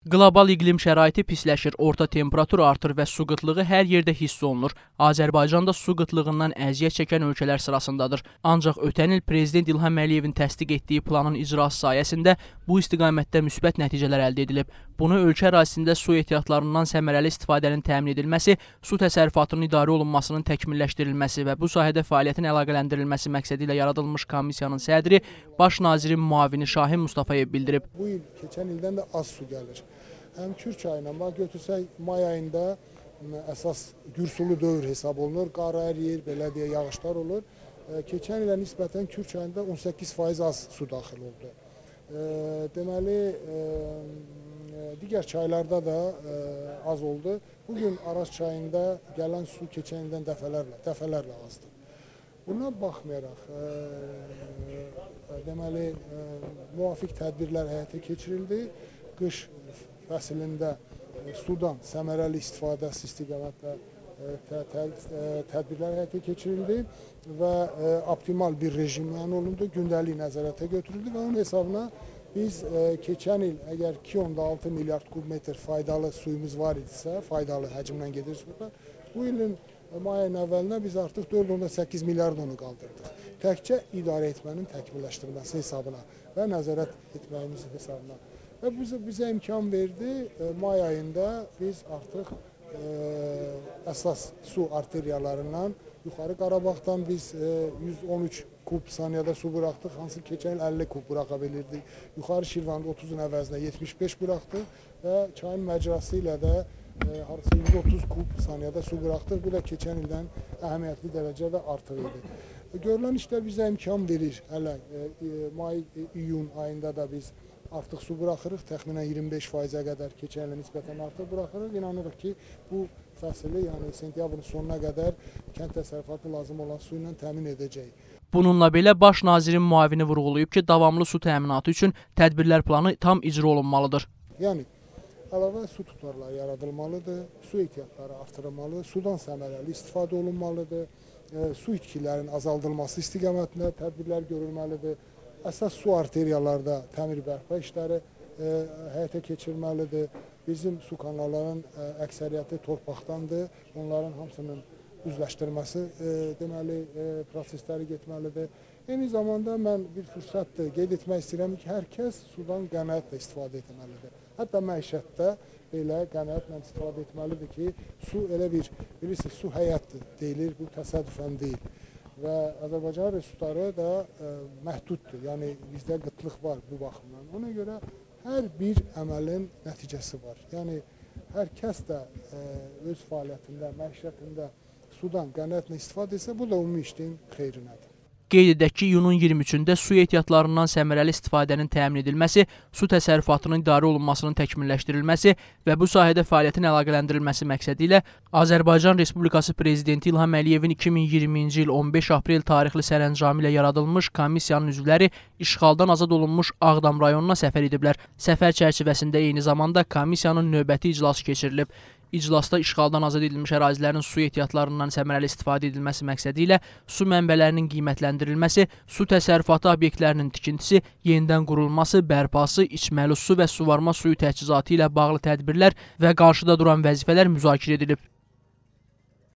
Qlobal iqlim şəraiti pisləşir, orta temperatur artır və su qıtlığı hər yerdə hiss olunur. Azərbaycan da su qıtlığından əziyyət çəkən ölkələr sırasındadır. Ancaq ötən il Prezident İlham Əliyevin təsdiq etdiyi planın icrası sayəsində bu istiqamətdə müsbət nəticələr əldə edilib. Bunu ölkə ərazisində su ehtiyatlarından səmərəli istifadənin təmin edilməsi, su təsərrüfatının idarə olunmasının təkmilləşdirilməsi və bu sahədə fəaliyyətin əlaqələndirilməsi məqsədi ilə yaradılmış komissiyanın sədri, baş nazirin müavini Şahin Mustafayev bildirib. Bu il keçən ildən də az su gəlir. Həm Kür çayına götürsək, may ayında əsas gürsulu dövr hesab olunur, qar əriyir, belə deyə yağışlar olur. Keçən ilə nisbətən Kür çayında 18% az su daxil oldu. Deməli, digər çaylarda da az oldu. Bugün Araz çayında gələn su keçən ildən dəfələrlə azdır. Buna baxmayaraq, deməli, müvafiq tədbirlər həyata keçirildi. Qış fəslində sudan səmərəli istifadəsi istiqamətlə tədbirlər həyata keçirildi və optimal bir rejim müəyyən olundu, gündəlik nəzarətə götürüldü və onun hesabına biz keçən il əgər 2,6 milyard kubmetr faydalı suyumuz var idisə, faydalı həcmdən gedirsə, bu ilin may ayının əvvəlinə biz artıq 4,8 milyard onu qaldırdıq. Təkcə idarə etmənin təkmilləşdirilməsi hesabına və nəzarət etməyimiz hesabına. Və bizə imkan verdi, may ayında biz artıq əsas su arteriyalarından yuxarı Qarabağdan biz 113 kub saniyədə su buraxdıq, hansı keçən il 50 kub buraxa bilirdik. Yuxarı Şirvanda 30-un əvəzinə 75 buraxdıq və çayın məcrası ilə də hardasa 130 kub saniyədə su buraxdıq. Bu da keçən ildən əhəmiyyətli dərəcədə artıq idi. Görülən işlər bizə imkan verir. Hələ may-iyun ayında da biz artıq su buraxırıq, təxminən 25%-ə qədər keçən ilə nisbətən artıq buraxırıq. İnanırıq ki, bu fəsili, yəni sentyabrın sonuna qədər kənd təsərrüfatı lazım olan su ilə təmin edəcəyik. Bununla belə baş nazirin müavini vurğulayıb ki, davamlı su təminatı üçün tədbirlər planı tam icra olunmalıdır. Yəni, əlavə su tutarları yaradılmalıdır, su ehtiyatları artırılmalıdır, sudan səmərəli istifadə olunmalıdır, su itkilərinin azaldılması istiqamətində tədbirlər görülməlidir. Əsas su arteriyalarda təmir bərpa işləri həyata keçirilməlidir. Bizim su kanallarının əksəriyyəti torpaqdandır. Onların hamısının üzləşdirməsi deməli prosesləri getməlidir. Eyni zamanda mən bir fürsətdir qeyd etmək istəyirəm ki, hər kəs sudan qənaətlə istifadə etməlidir. Hətta məişətdə belə qənaətlə istifadə etməlidir ki, su elə bir, bilirsiniz, su həyatdır deyilir, bu təsadüfən deyil. Və Azərbaycan resursları da məhduddur, yəni bizdə qıtlıq var bu baxımdan. Ona görə hər bir əməlin nəticəsi var. Yəni hər kəs də öz fəaliyyətində, məişətində sudan qənaətlə istifadə etsə, bu da ümumi işin xeyrinədir. Qeyd edək ki, iyunun 23-də su ehtiyatlarından səmərəli istifadənin təmin edilməsi, su təsərrüfatının idarə olunmasının təkmilləşdirilməsi və bu sahədə fəaliyyətin əlaqələndirilməsi məqsədi ilə Azərbaycan Respublikası Prezidenti İlham Əliyevin 2020-ci il 15 aprel tarixli sərəncamı ilə yaradılmış komissiyanın üzvləri işğaldan azad olunmuş Ağdam rayonuna səfər ediblər. Səfər çərçivəsində eyni zamanda komissiyanın növbəti iclası keçirilib. İclasda işğaldan azad edilmiş ərazilərin su ehtiyatlarından səmərəli istifadə edilməsi məqsədi ilə su mənbələrinin qiymətləndirilməsi, su təsərrüfatı obyektlərinin tikintisi, yenidən qurulması, bərpası, içməli su və suvarma suyu təchizatı ilə bağlı tədbirlər və qarşıda duran vəzifələr müzakirə edilib.